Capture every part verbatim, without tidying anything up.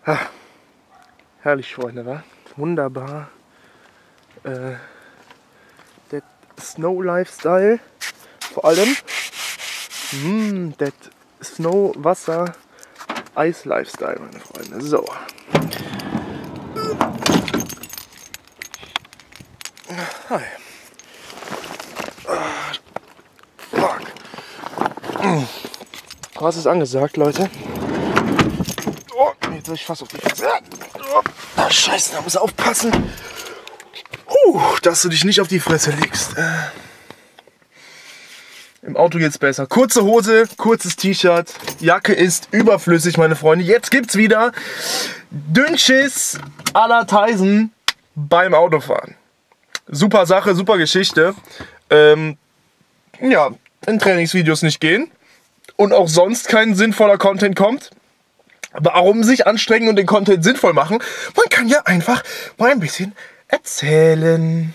Ah, herrlich, Freunde, wa? Wunderbar. Äh, der Snow Lifestyle. Vor allem. Mm, der Snow Wasser Eis Lifestyle, meine Freunde. So. Hi. Fuck. Was ist angesagt, Leute? Oh, jetzt soll ich fast auf die Fresse. Oh, Scheiße, da musst du aufpassen. Uh, dass du dich nicht auf die Fresse legst. Äh, Im Auto geht's besser. Kurze Hose, kurzes T-Shirt. Jacke ist überflüssig, meine Freunde. Jetzt gibt's wieder Dünnschiss à la Tyson beim Autofahren. Super Sache, super Geschichte. Ähm, ja, in Trainingsvideos nicht gehen. Und auch sonst kein sinnvoller Content kommt. Warum sich anstrengen und den Content sinnvoll machen? Man kann ja einfach mal ein bisschen erzählen.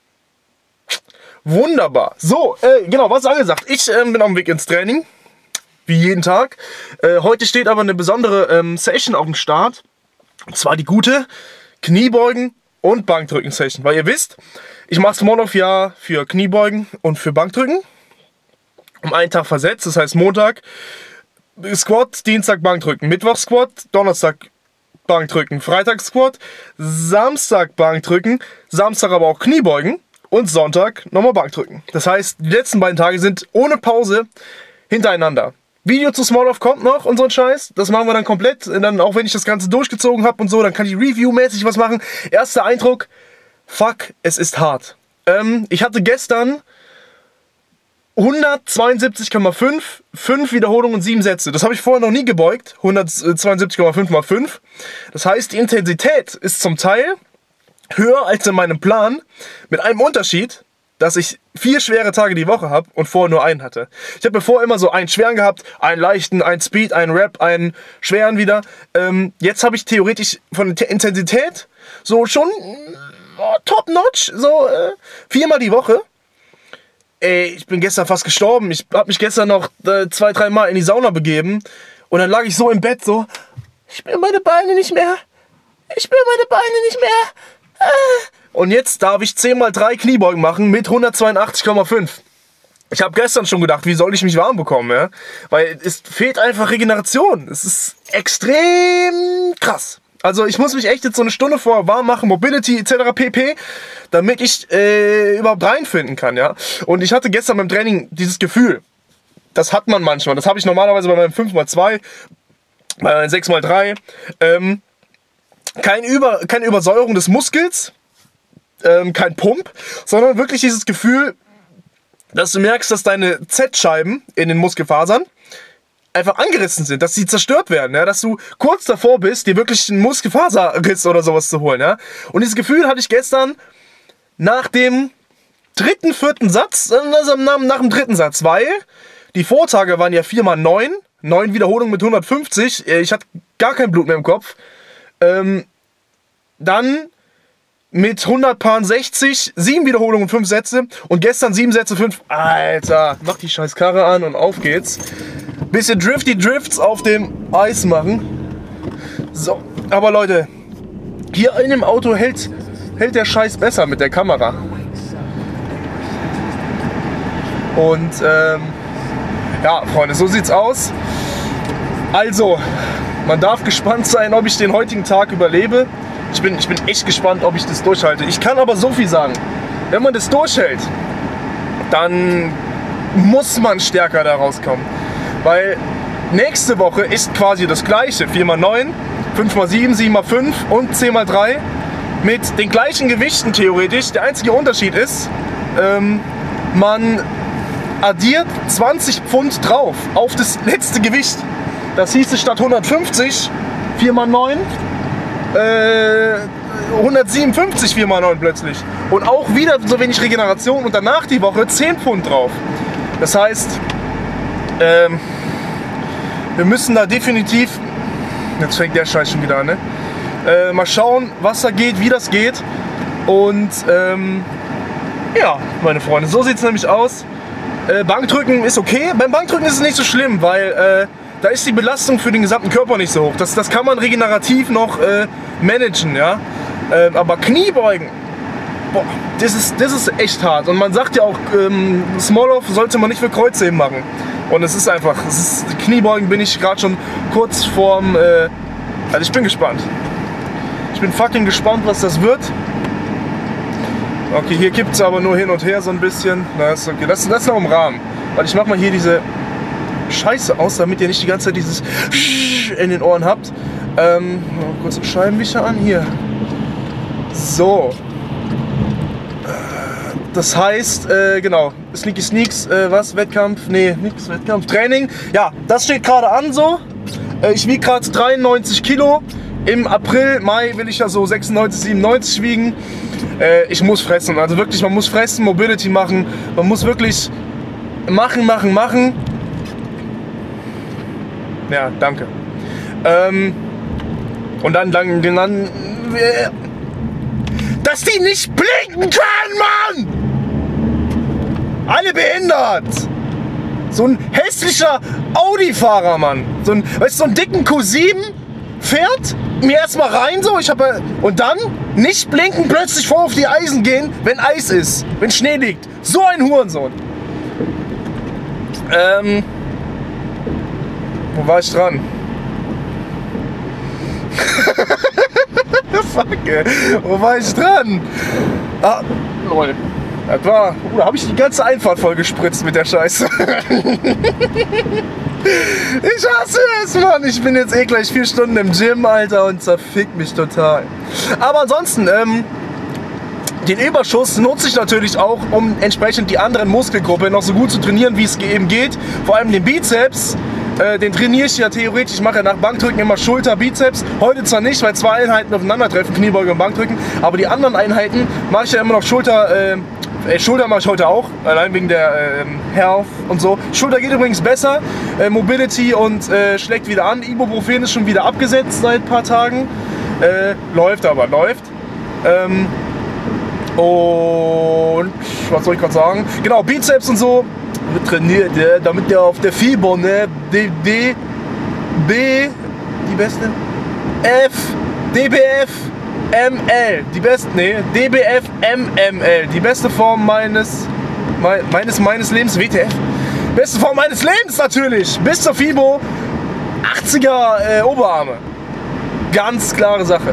Wunderbar. So, äh, genau, was ist angesagt? Ich äh, bin auf dem Weg ins Training. Wie jeden Tag. Äh, heute steht aber eine besondere ähm, Session auf dem Start. Und zwar die gute Kniebeugen und Bankdrücken-Session. Weil ihr wisst, ich mache Small-Off ja für Kniebeugen und für Bankdrücken. Um einen Tag versetzt, das heißt Montag Squat, Dienstag Bankdrücken, Mittwoch Squat, Donnerstag Bankdrücken, Freitag Squat, Samstag Bankdrücken, Samstag aber auch Kniebeugen und Sonntag nochmal Bankdrücken. Das heißt, die letzten beiden Tage sind ohne Pause hintereinander. Video zu Small-Off kommt noch und so ein Scheiß, das machen wir dann komplett. Und dann, auch wenn ich das Ganze durchgezogen habe und so, dann kann ich Review-mäßig was machen. Erster Eindruck, fuck, es ist hart. Ähm, ich hatte gestern hundertzweiundsiebzig Komma fünf, fünf Wiederholungen und sieben Sätze. Das habe ich vorher noch nie gebeugt. hundertzweiundsiebzig Komma fünf mal fünf. Das heißt, die Intensität ist zum Teil höher als in meinem Plan. Mit einem Unterschied, dass ich vier schwere Tage die Woche habe und vorher nur einen hatte. Ich habe bevor immer so einen schweren gehabt, einen leichten, einen Speed, einen Rap, einen schweren wieder. Ähm, jetzt habe ich theoretisch von der Intensität so schon oh, top-notch, so äh, viermal die Woche. Ey, ich bin gestern fast gestorben. Ich habe mich gestern noch äh, zwei, drei Mal in die Sauna begeben. Und dann lag ich so im Bett so. Ich spüre meine Beine nicht mehr. Ich spüre meine Beine nicht mehr. Ah. Und jetzt darf ich zehn mal drei Kniebeugen machen mit hundertzweiundachtzig Komma fünf. Ich habe gestern schon gedacht, wie soll ich mich warm bekommen, ja? Weil es fehlt einfach Regeneration. Es ist extrem krass. Also ich muss mich echt jetzt so eine Stunde vorher warm machen, Mobility et cetera pp, damit ich äh, überhaupt reinfinden kann, ja. Und ich hatte gestern beim Training dieses Gefühl, das hat man manchmal, das habe ich normalerweise bei meinem fünf mal zwei, bei meinem sechs mal drei, ähm, kein Über, keine Übersäuerung des Muskels, ähm, kein Pump, sondern wirklich dieses Gefühl, dass du merkst, dass deine Z-Scheiben in den Muskelfasern einfach angerissen sind, dass sie zerstört werden, ja, dass du kurz davor bist, dir wirklich einen Muskelfaserriss oder sowas zu holen, ja. Und dieses Gefühl hatte ich gestern nach dem dritten, vierten Satz, also nach, nach dem dritten Satz, weil die Vortage waren ja vier mal neun, neun Wiederholungen mit hundertfünfzig, ich hatte gar kein Blut mehr im Kopf, ähm, dann mit hundertsechzig, sieben Wiederholungen, fünf Sätze und gestern sieben Sätze, fünf, Alter, mach die scheiß Karre an und auf geht's. Bisschen Drifty Drifts auf dem Eis machen. So, aber Leute, hier in dem Auto hält, hält der Scheiß besser mit der Kamera. Und ähm, ja, Freunde, so sieht's aus. Also, man darf gespannt sein, ob ich den heutigen Tag überlebe. Ich bin, ich bin echt gespannt, ob ich das durchhalte. Ich kann aber so viel sagen. Wenn man das durchhält, dann muss man stärker da rauskommen. Weil nächste Woche ist quasi das gleiche. vier mal neun, fünf mal sieben, sieben mal fünf und zehn mal drei. Mit den gleichen Gewichten theoretisch. Der einzige Unterschied ist, ähm, man addiert zwanzig Pfund drauf auf das letzte Gewicht. Das hieße statt hundertfünfzig, vier mal neun, äh, hundertsiebenundfünfzig vier mal neun plötzlich. Und auch wieder so wenig Regeneration und danach die Woche zehn Pfund drauf. Das heißt, ähm, wir müssen da definitiv, jetzt fängt der Scheiß schon wieder an, ne? Äh, mal schauen, was da geht, wie das geht. Und ähm, ja, meine Freunde, so sieht es nämlich aus. Äh, Bankdrücken ist okay. Beim Bankdrücken ist es nicht so schlimm, weil äh, da ist die Belastung für den gesamten Körper nicht so hoch. Das, das kann man regenerativ noch äh, managen, ja. Äh, aber Kniebeugen, boah, das ist, das ist echt hart. Und man sagt ja auch, ähm, Small-Off sollte man nicht für Kreuzheben machen. Und es ist einfach, es ist, Kniebeugen bin ich gerade schon kurz vorm, äh, also ich bin gespannt. Ich bin fucking gespannt, was das wird. Okay, hier kippt es aber nur hin und her so ein bisschen. Na, ist okay. Das, das ist noch im Rahmen. Weil ich mach mal hier diese Scheiße aus, damit ihr nicht die ganze Zeit dieses in den Ohren habt. Ähm, mal kurz den Scheibenwischer an. Hier. So. Das heißt, äh, genau, Sneaky Sneaks, äh, was? Wettkampf? Nee, nichts Wettkampf. Training. Ja, das steht gerade an so. Äh, ich wiege gerade dreiundneunzig Kilo. Im April, Mai will ich ja so sechsundneunzig, siebenundneunzig wiegen. Äh, ich muss fressen. Also wirklich, man muss fressen, Mobility machen. Man muss wirklich machen, machen, machen. Ja, danke. Ähm, und dann, dann, dann, äh, dass die nicht blinken können, Mann! Alle behindert! So ein hässlicher Audi-Fahrer, Mann. So ein, weißt du, so einen dicken Q sieben fährt mir erstmal rein so, ich habe und dann nicht blinken, plötzlich vor auf die Eisen gehen, wenn Eis ist, wenn Schnee liegt. So ein Hurensohn. Ähm, wo war ich dran? Fuck, ey. Wo war ich dran? Ah, lol. Das war, oh, da habe ich die ganze Einfahrt voll gespritzt mit der Scheiße. Ich hasse es, Mann. Ich bin jetzt eh gleich vier Stunden im Gym, Alter, und zerfickt mich total. Aber ansonsten, ähm, den Überschuss nutze ich natürlich auch, um entsprechend die anderen Muskelgruppen noch so gut zu trainieren, wie es eben geht. Vor allem den Bizeps. Äh, den trainiere ich ja theoretisch. Ich mache ja nach Bankdrücken immer Schulter, Bizeps. Heute zwar nicht, weil zwei Einheiten aufeinandertreffen, Kniebeuge und Bankdrücken. Aber die anderen Einheiten mache ich ja immer noch Schulter. Äh, äh, Schulter mache ich heute auch, allein wegen der äh, Health und so. Schulter geht übrigens besser. Äh, Mobility und äh, schlägt wieder an. Ibuprofen ist schon wieder abgesetzt seit ein paar Tagen. Äh, läuft aber, läuft. Ähm, und was soll ich gerade sagen? Genau, Bizeps und so. Wird trainiert, ja, damit der auf der Fieber, ne, D, D, B, die beste, F, D B F, M L, die beste, ne, D B F, M M L, die beste Form meines, meines, meines Lebens, W T F, beste Form meines Lebens natürlich, bis zur Fibo, achtziger äh, Oberarme, ganz klare Sache.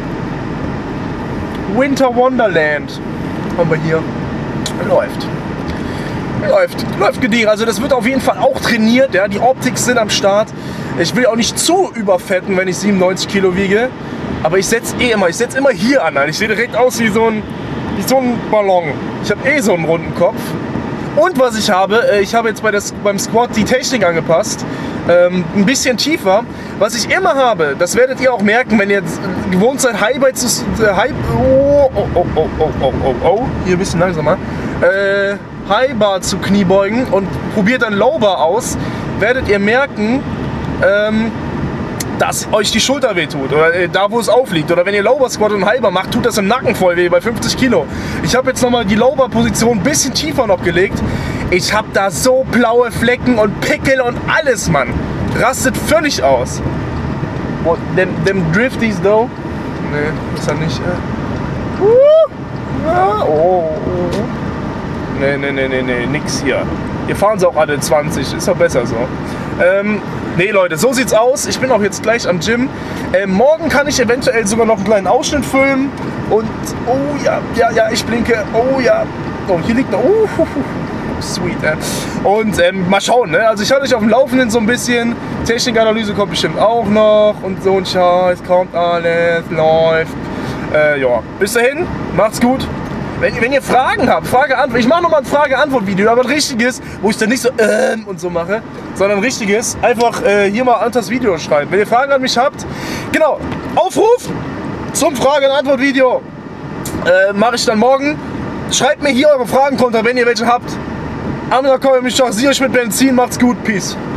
Winter Wonderland haben wir hier, läuft. Läuft, läuft gediegen. Also das wird auf jeden Fall auch trainiert. Ja? Die Optics sind am Start. Ich will auch nicht zu überfetten, wenn ich siebenundneunzig Kilo wiege. Aber ich setze eh immer, ich setze immer hier an. Ich sehe direkt aus wie so ein, wie so ein Ballon. Ich habe eh so einen runden Kopf. Und was ich habe, ich habe jetzt bei das, beim Squat die Technik angepasst. Ähm, ein bisschen tiefer. Was ich immer habe, das werdet ihr auch merken, wenn ihr jetzt gewohnt seid, High Bar zu... High, oh, oh, oh, oh, oh, oh, oh, oh. Hier ein bisschen langsamer. Äh... High Bar zu Kniebeugen und probiert dann Low Bar aus, werdet ihr merken, ähm, dass euch die Schulter wehtut oder äh, da wo es aufliegt. Oder wenn ihr Low Bar Squat und High Bar macht, tut das im Nacken voll weh bei fünfzig Kilo. Ich habe jetzt nochmal die Low Bar Position ein bisschen tiefer noch gelegt. Ich habe da so blaue Flecken und Pickel und alles, Mann. Rastet völlig aus. What, them, them Drifties though? Nee, ist er nicht. Äh. Uh, ja, oh. Nee, nee, nee, nee, nee, nix hier. Hier fahren sie auch alle zwanzig, ist doch besser so. Ähm, nee, Leute, so sieht's aus. Ich bin auch jetzt gleich am Gym. Ähm, morgen kann ich eventuell sogar noch einen kleinen Ausschnitt filmen. Und, oh ja, ja, ja, ich blinke. Oh ja. Oh, hier liegt noch. Oh, hu, hu, sweet, äh. Und ähm, mal schauen, ne? Also ich halte euch auf dem Laufenden so ein bisschen. Technikanalyse kommt bestimmt auch noch. Und so ein Scheiß, kommt alles, läuft. Äh, ja, bis dahin, macht's gut. Wenn, wenn ihr Fragen habt, Frage Antwort, ich mache nochmal ein Frage-Antwort-Video, aber ein richtiges, wo ich dann nicht so ähm und so mache, sondern ein richtiges, einfach äh, hier mal unter das Video schreiben. Wenn ihr Fragen an mich habt, genau, Aufruf zum Frage-Antwort-Video äh, mache ich dann morgen. Schreibt mir hier eure Fragen runter, wenn ihr welche habt. Amina Komm, ich euch mit Benzin, macht's gut, peace.